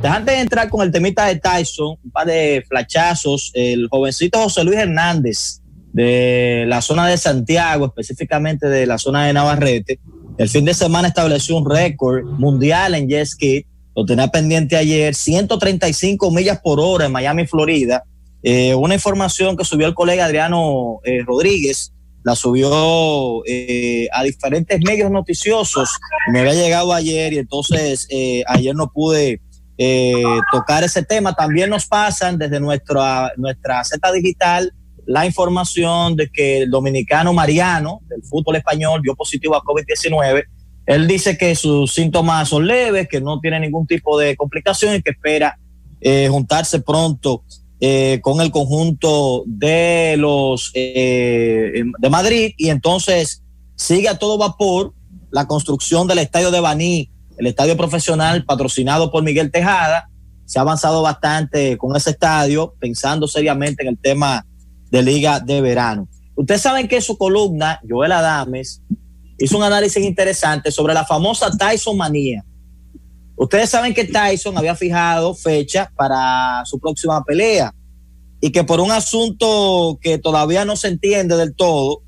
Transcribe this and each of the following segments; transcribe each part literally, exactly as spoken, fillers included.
deportes. Antes de entrar con el temita de Tyson, un par de flachazos. El jovencito José Luis Hernández, de la zona de Santiago, específicamente de la zona de Navarrete, el fin de semana estableció un récord mundial en jet ski. Lo tenía pendiente ayer, ciento treinta y cinco millas por hora en Miami, Florida. Eh, una información que subió el colega Adriano eh, Rodríguez, la subió eh, a diferentes medios noticiosos. Me había llegado ayer y entonces eh, ayer no pude eh, tocar ese tema. También nos pasan desde nuestra, nuestra Z Digital la información de que el dominicano Mariano del fútbol español dio positivo a COVID diecinueve. Él dice que sus síntomas son leves, que no tiene ningún tipo de complicación y que espera eh, juntarse pronto eh, con el conjunto de los eh, de Madrid, y entonces sigue a todo vapor la construcción del estadio de Baní, el estadio profesional patrocinado por Miguel Tejada. Se ha avanzado bastante con ese estadio, pensando seriamente en el tema de Liga de Verano. Ustedes saben que en su columna, Joel Adames hizo un análisis interesante sobre la famosa Tyson manía. Ustedes saben que Tyson había fijado fecha para su próxima pelea y que por un asunto que todavía no se entiende del todo,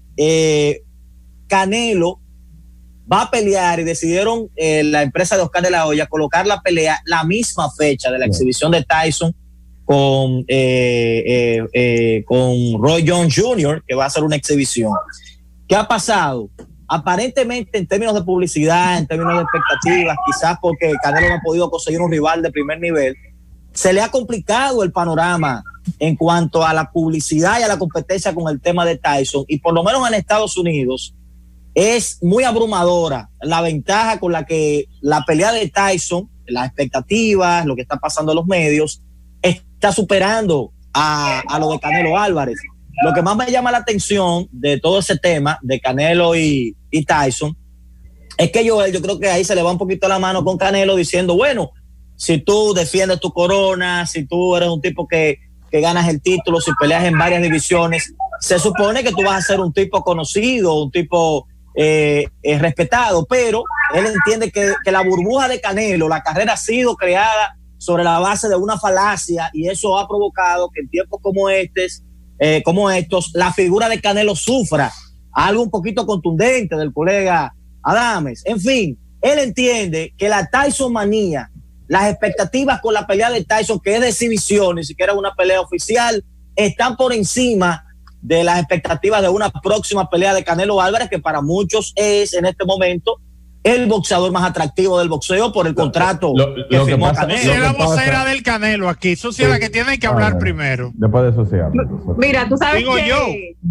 eh, Canelo va a pelear, y decidieron eh, la empresa de Oscar de la Hoya colocar la pelea la misma fecha de la exhibición de Tyson con, eh, eh, eh, con Roy Jones junior, que va a ser una exhibición. ¿Qué ha pasado? Aparentemente, en términos de publicidad, en términos de expectativas, quizás porque Canelo no ha podido conseguir un rival de primer nivel, se le ha complicado el panorama en cuanto a la publicidad y a la competencia con el tema de Tyson, y por lo menos en Estados Unidos es muy abrumadora la ventaja con la que la pelea de Tyson, las expectativas, lo que está pasando en los medios, está superando a, a lo de Canelo Álvarez. Lo que más me llama la atención de todo ese tema de Canelo y, y Tyson es que Joel, yo creo que ahí se le va un poquito la mano con Canelo diciendo, bueno, si tú defiendes tu corona, si tú eres un tipo que, que ganas el título, si peleas en varias divisiones, se supone que tú vas a ser un tipo conocido, un tipo eh, eh, respetado, pero él entiende que, que la burbuja de Canelo, la carrera ha sido creada sobre la base de una falacia, y eso ha provocado que en tiempos como estos, eh, como estos, la figura de Canelo sufra algo un poquito contundente del colega Adames. En fin, él entiende que la Tyson manía, las expectativas con la pelea de Tyson, que es de exhibición, ni siquiera una pelea oficial, están por encima de las expectativas de una próxima pelea de Canelo Álvarez, que para muchos es en este momento el boxeador más atractivo del boxeo por el contrato lo, lo, que lo firmó que pasa, Canelo. Es la vocera del Canelo aquí, eso sí es la que tiene que hablar ah, primero. Después de eso se habla. Mira, tú sabes Digo que yo.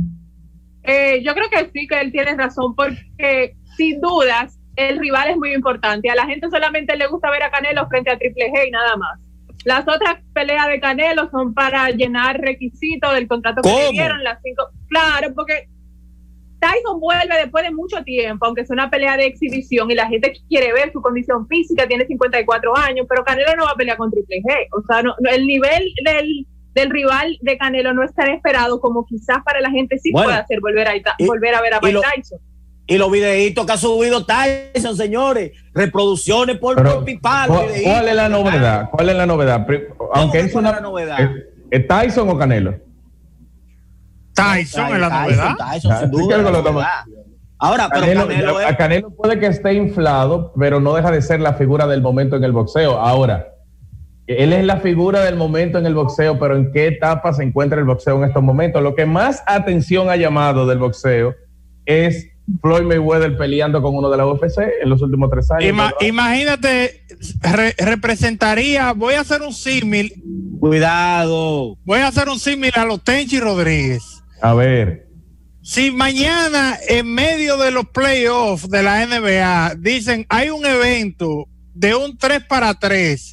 Eh, yo creo que sí, que él tiene razón, porque sin dudas el rival es muy importante. A la gente solamente le gusta ver a Canelo frente a Triple G y nada más. Las otras peleas de Canelo son para llenar requisitos del contrato que le dieron, las cinco. Claro, porque Tyson vuelve después de mucho tiempo, aunque es una pelea de exhibición y la gente quiere ver su condición física, tiene cincuenta y cuatro años, pero Canelo no va a pelear con Triple G. O sea, no, no, el nivel del, del rival de Canelo no es tan esperado como quizás para la gente sí bueno, puede hacer volver a, y, volver a ver a Mike Tyson. Y los videitos que ha subido Tyson, señores, reproducciones por, por pipal. ¿Cuál, ¿Cuál es la novedad? ¿Cuál es la novedad? Aunque es una novedad. ¿Es, ¿Es Tyson o Canelo? Tyson es la novedad. Tyson, sin duda, la novedad. Ahora, pero Canelo, Canelo, es... Canelo puede que esté inflado, pero no deja de ser la figura del momento en el boxeo. Ahora, él es la figura del momento en el boxeo, pero ¿en qué etapa se encuentra el boxeo en estos momentos? Lo que más atención ha llamado del boxeo es Floyd Mayweather peleando con uno de la U F C en los últimos tres años. Ima, imagínate, re, representaría, voy a hacer un símil. Cuidado. Voy a hacer un símil a los Tenchi Rodríguez. A ver. Si mañana, en medio de los playoffs de la N B A, dicen hay un evento de un tres para tres,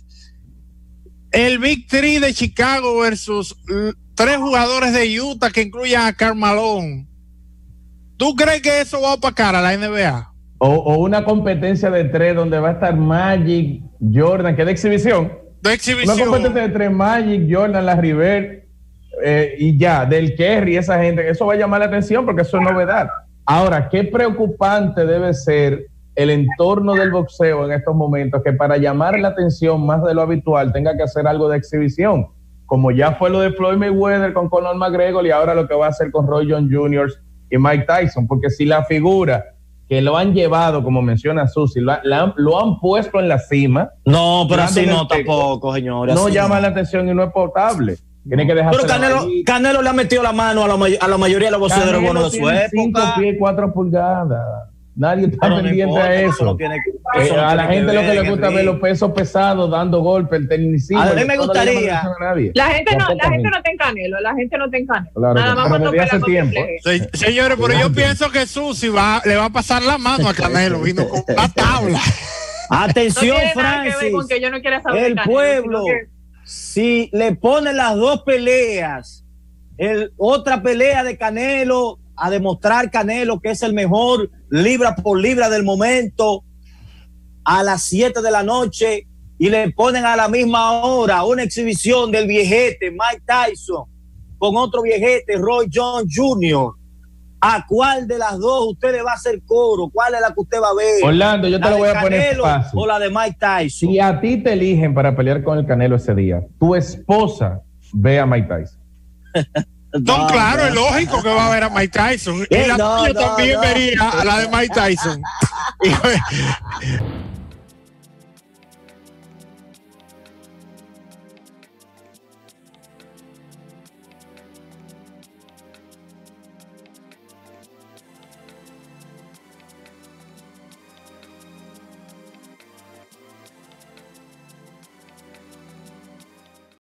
el Big Three de Chicago versus tres jugadores de Utah que incluyan a Karl Malone, ¿tú crees que eso va a opacar a la N B A? O, o una competencia de tres donde va a estar Magic, Jordan, que es de exhibición. De exhibición. Una competencia de tres, Magic, Jordan, la River, eh, y ya, del Kerry, esa gente, eso va a llamar la atención porque eso es novedad. Ahora, qué preocupante debe ser el entorno del boxeo en estos momentos que para llamar la atención más de lo habitual tenga que hacer algo de exhibición, como ya fue lo de Floyd Mayweather con Conor McGregor y ahora lo que va a hacer con Roy Jones junior y Mike Tyson, porque si la figura que lo han llevado, como menciona Susi, lo, la, lo han puesto en la cima. No, pero así no tampoco, señores. No llama no. la atención y no es potable. Tiene que dejar. Pero Canelo, Canelo le ha metido la mano a la, a la mayoría de los boxeadores buenos de su época. cinco pies, cuatro pulgadas. Nadie está pero pendiente no importa, a eso. No tiene, eso eh, no a la gente lo que le gusta ver los pesos pesados dando golpes, el tecnicismo. A mí me gustaría. La gente no, la gente no está en Canelo, la gente no está en Canelo. Claro, nada más cuando hace tiempo. Sí, señores, pero yo pienso que Susi va, le va a pasar la mano a Canelo, vino con una tabla. Atención, no Francis. Con que yo no quiera saber el Canelo, pueblo, que... si le ponen las dos peleas, el, otra pelea de Canelo, a demostrar Canelo que es el mejor libra por libra del momento a las siete de la noche y le ponen a la misma hora una exhibición del viejete Mike Tyson con otro viejete Roy Jones junior ¿A cuál de las dos usted le va a hacer coro? ¿Cuál es la que usted va a ver? Orlando, yo te lo voy a poner fácil. ¿O la de Mike Tyson? Si a ti te eligen para pelear con el Canelo ese día, tu esposa ve a Mike Tyson. No, no, claro, no. Es lógico que va a ver a Mike Tyson. Y la no, no, también no. vería a la de Mike Tyson.